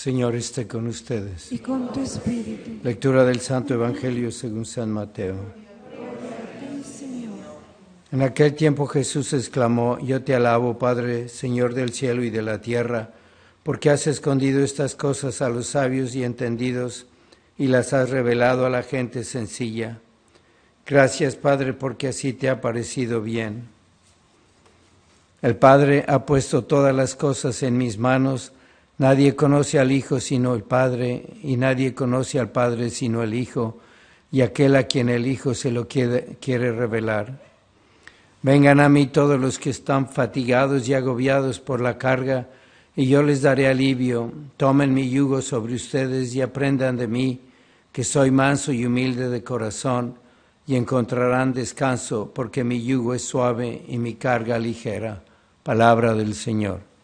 Señor esté con ustedes. Y con tu espíritu. Lectura del Santo Evangelio según San Mateo. Sí, Señor. En aquel tiempo Jesús exclamó: Yo te alabo, Padre, Señor del cielo y de la tierra, porque has escondido estas cosas a los sabios y entendidos y las has revelado a la gente sencilla. Gracias, Padre, porque así te ha parecido bien. El Padre ha puesto todas las cosas en mis manos. Nadie conoce al Hijo sino el Padre, y nadie conoce al Padre sino el Hijo, y aquel a quien el Hijo se lo quiere revelar. Vengan a mí todos los que están fatigados y agobiados por la carga, y yo les daré alivio. Tomen mi yugo sobre ustedes y aprendan de mí, que soy manso y humilde de corazón, y encontrarán descanso, porque mi yugo es suave y mi carga ligera. Palabra del Señor.